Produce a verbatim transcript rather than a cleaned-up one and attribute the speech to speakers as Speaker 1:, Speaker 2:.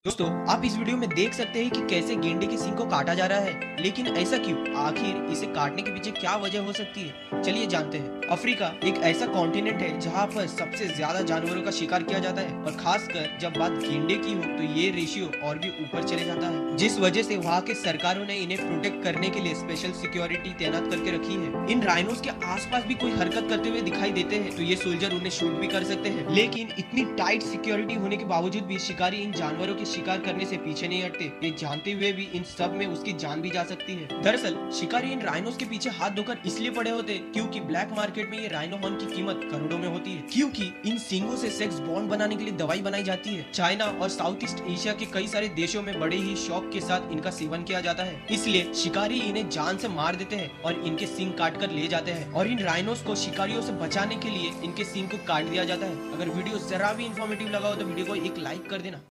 Speaker 1: दोस्तों, आप इस वीडियो में देख सकते हैं कि कैसे गेंडे के सींग को काटा जा रहा है, लेकिन ऐसा क्यों? आखिर इसे काटने के पीछे क्या वजह हो सकती है? चलिए जानते हैं। अफ्रीका एक ऐसा कॉन्टिनेंट है जहां पर सबसे ज्यादा जानवरों का शिकार किया जाता है और खासकर जब बात गेंडे की हो तो ये रेशियो और भी ऊपर चले जाता है, जिस वजह से वहाँ के सरकारों ने इन्हें प्रोटेक्ट करने के लिए स्पेशल सिक्योरिटी तैनात करके रखी है। इन राइनोस के आसपास भी कोई हरकत करते हुए दिखाई देते हैं तो ये सोल्जर उन्हें शूट भी कर सकते हैं, लेकिन इतनी टाइट सिक्योरिटी होने के बावजूद भी शिकारी इन जानवरों के शिकार करने से पीछे नहीं हटते, ये जानते हुए भी इन सब में उसकी जान भी जा सकती है। दरअसल शिकारी इन राइनोस के पीछे हाथ धोकर इसलिए पड़े होते क्योंकि ब्लैक मार्केट में ये राइनो हॉर्न की कीमत करोड़ों में होती है, क्योंकि इन सींगों से सेक्स बॉन्ड बनाने के लिए दवाई बनाई जाती है। चाइना और साउथ ईस्ट एशिया के कई सारे देशों में बड़े ही शौक के साथ इनका सेवन किया जाता है, इसलिए शिकारी इन्हें जान से मार देते हैं और इनके सींग काट कर ले जाते हैं और इन राइनोस को शिकारियों से बचाने के लिए इनके सींग को काट दिया जाता है। अगर वीडियो जरा भी इंफॉर्मेटिव लगा हो तो वीडियो को एक लाइक कर देना।